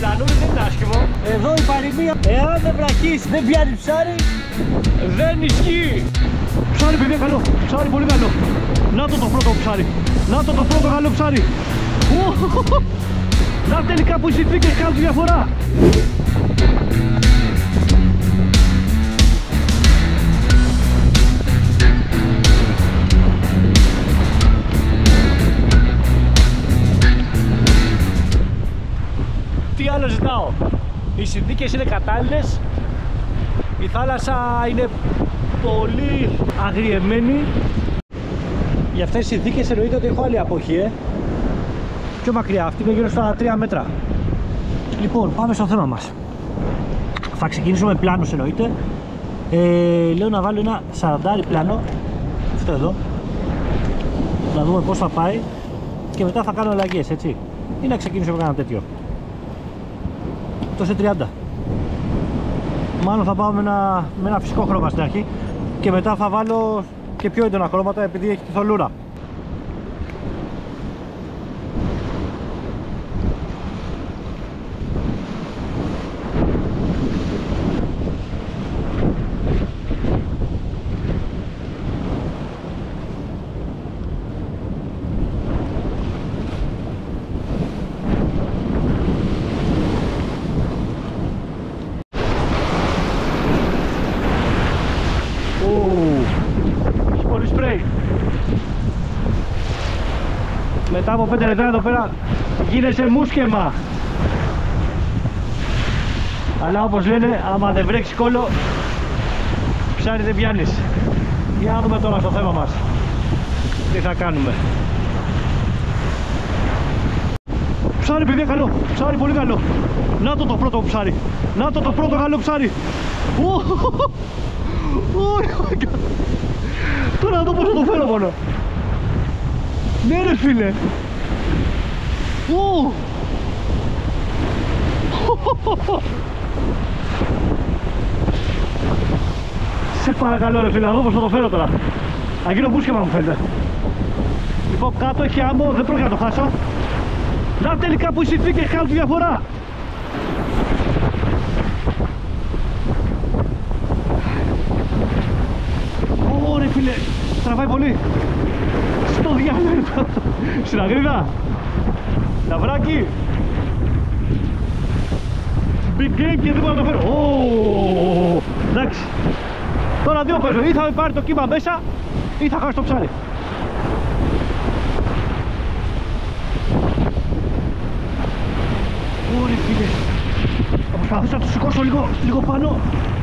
λανούρι δεν είναι άσχημο. Εδώ η παροιμία, εάν δεν βραχείς, δεν πιάνει ψάρι, δεν ισχύει. Ψάρι παιδιά καλό, ψάρι πολύ καλό. Να το πρώτο ψάρι, να το πρώτο καλό ψάρι. Να τελικά που οι συνθήκες κάνουν τη διαφορά. Τι άλλο ζητάω? Οι συνθήκες είναι κατάλληλες, η θάλασσα είναι πολύ αγριεμένη. Για αυτές τις συνθήκες εννοείται ότι έχω άλλη αποχή, πιο μακριά, αυτή είναι γύρω στα 3 μέτρα. Λοιπόν, πάμε στο θέμα μας. Θα ξεκινήσουμε πλάνος εννοείται. Λέω να βάλω ένα 40 πλάνο, αυτό εδώ, να δούμε πώς θα πάει και μετά θα κάνω αλλαγές, έτσι, ή να ξεκινήσω με ένα τέτοιο. Το σε 30. Μάλλον θα πάω με ένα φυσικό χρώμα στην αρχή και μετά θα βάλω και πιο έντονα χρώματα επειδή έχει τη θολούρα. Μετά από 5 λεπτά εδώ πέρα γίνεσαι μουσκεμα. Αλλά όπως λένε, άμα δεν βρέξει κόλλο, ψάρι δεν πιάνεις. Για να δούμε τώρα στο θέμα μας τι θα κάνουμε. Ψάρι παιδιά καλό, ψάρι πολύ καλό. Να το πρώτο ψάρι, να το πρώτο καλό ψάρι. Τώρα να δω πώς θα το φέρω μόνο. Ναι ρε φίλε. Σε παρακαλώ ρε φίλε, να δω πώς θα το φέρω τώρα. Να γίνω μπούσκεμα μου φαίνεται. Λοιπόν κάτω έχει άμμο, δεν πρόκειται να το χάσω. Να τελικά που οι συνθήκες κάνουν τη διαφορά. Ωρε φίλε, τραβάει πολύ. Στο διάλογο, στην αγρίδα, λαβράκι. Big game και δεν μπορώ να το φέρω. Εντάξει. Τώρα δύο παίζω, ή θα με πάρει το κύμα μέσα ή θα χάσει το ψάρι. Ωρε φίλε, θα προσπαθήσω να το σηκώσω λίγο πάνω.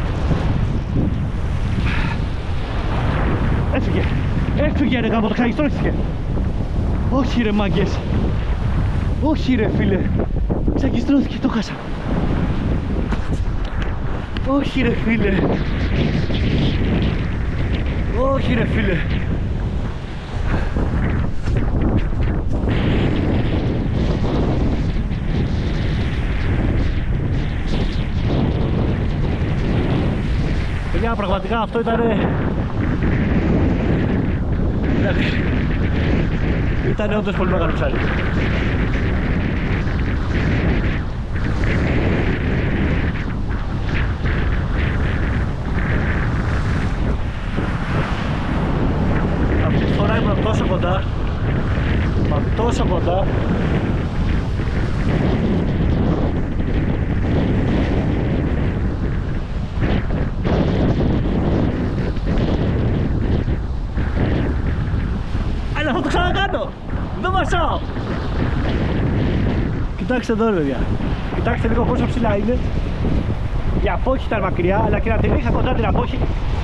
Έφυγε. Έφυγε ρε γάμο, το ξαγιστρώθηκε. Όχι ρε μάγκες. Όχι ρε φίλε. Ξαγιστρώθηκε, το χάσα. Όχι ρε φίλε. Όχι ρε φίλε. Παιδιά πραγματικά αυτό ήταν όντως πολύ μεγάλο ψάρι. Αυτή τη φορά ήμουν τόσο κοντά. Μα τόσο κοντά. Αλλά θα το ξανακάνω. Δεν μασάω. Κοιτάξτε εδώ ρε παιδιά. Κοιτάξτε λίγο πόσο ψηλά είναι. Η απόχη ήταν μακριά, αλλά και να την είχα κοντά την απόχη.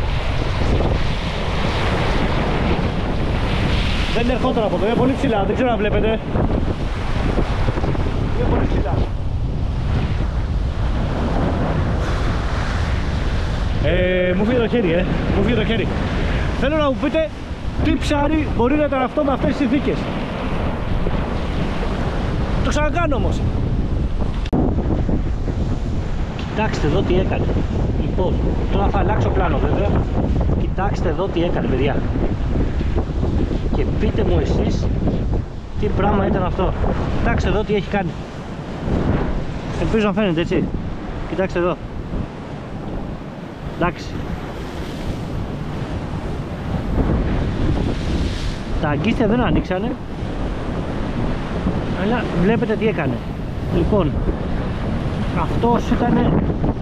Δεν ερχόταν από εδώ, είναι πολύ ψηλά, δεν ξέρω αν βλέπετε. Είναι πολύ ψηλά. Μου φύγει το χέρι, μου φύγει το χέρι. Θέλω να μου πείτε τι ψάρι μπορεί να ήταν αυτό με αυτές τις συνθήκες. Το ξανακάνω όμως. Κοιτάξτε εδώ τι έκανε. Λοιπόν, τώρα θα αλλάξω πλάνο βέβαια. Κοιτάξτε εδώ τι έκανε παιδιά. Και πείτε μου εσείς τι πράγμα ήταν αυτό. Κοιτάξτε εδώ τι έχει κάνει. Ελπίζω να φαίνεται έτσι. Κοιτάξτε εδώ. Εντάξει. Τα αγκίστια δεν ανοίξανε, αλλά βλέπετε τι έκανε. Λοιπόν, αυτός ήταν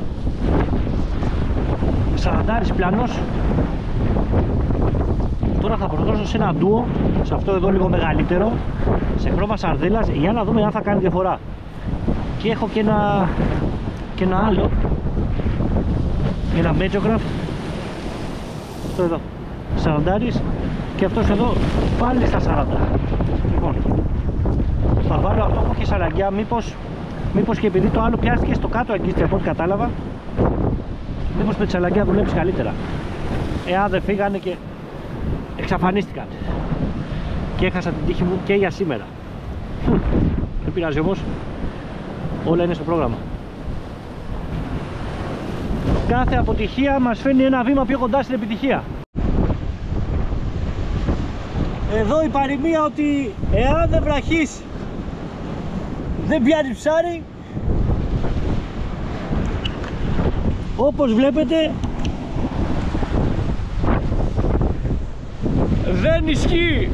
40 πλάνος. Τώρα θα προδώσω σε ένα ντουο, σε αυτό εδώ λίγο μεγαλύτερο, σε χρώμα σαρδέλας, για να δούμε αν θα κάνει διαφορά. Και έχω και ένα άλλο, ένα Metrograph, αυτό εδώ 40, και αυτός εδώ πάλι στα 40. Λοιπόν, θα βάλω αυτό που έχει σαραγγιά, μήπως και επειδή το άλλο πιάστηκε στο κάτω αγκίστρια από ό,τι κατάλαβα, μήπως με τη σαραγγιά δουλέψει καλύτερα. Εάν δεν φύγανε και εξαφανίστηκαν και έχασα την τύχη μου και για σήμερα. Δεν πειράζει όμως, όλα είναι στο πρόγραμμα. Κάθε αποτυχία μας φέρνει ένα βήμα πιο κοντά στην επιτυχία. Εδώ η παροιμία ότι εάν δεν βραχείς δεν πιάνει ψάρι, όπως βλέπετε δεν ισχύει.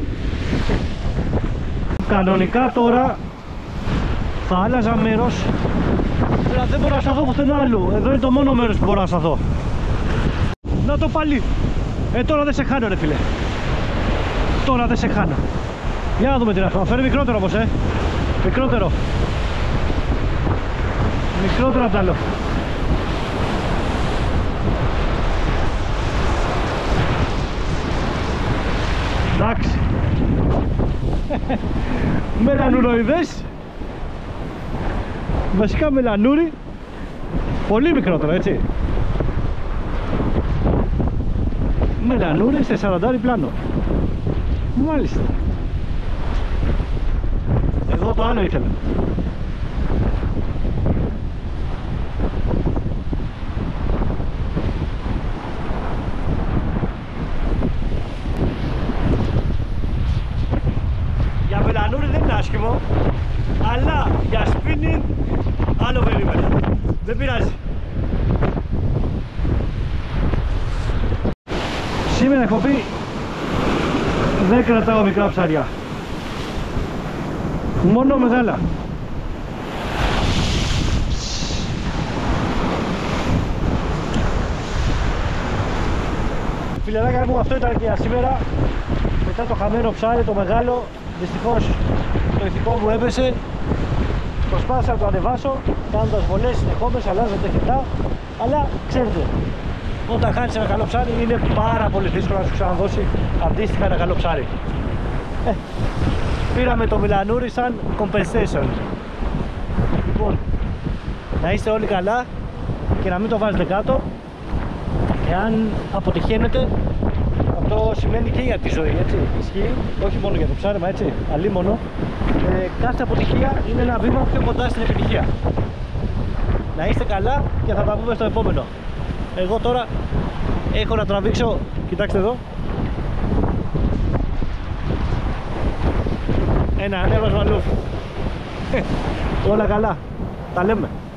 Κανονικά τώρα θα άλλαζα μέρος, αλλά δεν μπορώ να σταθώ πουθενά άλλο. Εδώ είναι το μόνο μέρος που μπορώ να σταθώ. Να το πάλι. Τώρα δεν σε χάνω ρε φίλε. Τώρα δεν σε χάνω. Για να δούμε τι να φέρω. Φέρει μικρότερο όμως Μικρότερο. Μικρότερο απ' τ' άλλο. Εντάξει. Μελανουροειδές. Βασικά μελανούρι. Πολύ μικρότερο, έτσι. Μελανούρι σε 40 πλάνο. Μάλιστα. Εγώ το άλλο ήθελα. Για μελανούρι δεν είναι άσχημο, αλλά για σπίνινγκ άλλο περίμενα. Δεν πειράζει. Σήμερα έχω πει δεν κρατάω μικρά ψάρια, μόνο μεγάλα. Φιλεράκια μου, αυτό ήταν και για σήμερα. Μετά το χαμένο ψάρι, το μεγάλο, δυστυχώς το ηθικό μου έπεσε. Προσπάθησα να το ανεβάσω κάνοντας βολές συνεχόμενες, αλλάζοντας τεχνητά, αλλά ξέρετε, όταν χάνεις ένα καλό ψάρι είναι πάρα πολύ δύσκολο να σου ξαναδώσει αντίστοιχα ένα καλό ψάρι. Πήραμε το μελανούρι σαν compensation. Λοιπόν, να είστε όλοι καλά και να μην το βάζετε κάτω. Εάν αποτυχαίνετε, αυτό σημαίνει και για τη ζωή, έτσι, ισχύει, όχι μόνο για το ψάρεμα, έτσι, αλίμονο. Κάθε αποτυχία είναι ένα βήμα πιο κοντά στην επιτυχία. Να είστε καλά και θα τα πούμε στο επόμενο. Εγώ τώρα έχω να τραβήξω, κοιτάξτε εδώ, ένα ανέβασμα λουφ. Όλα καλά, τα λέμε.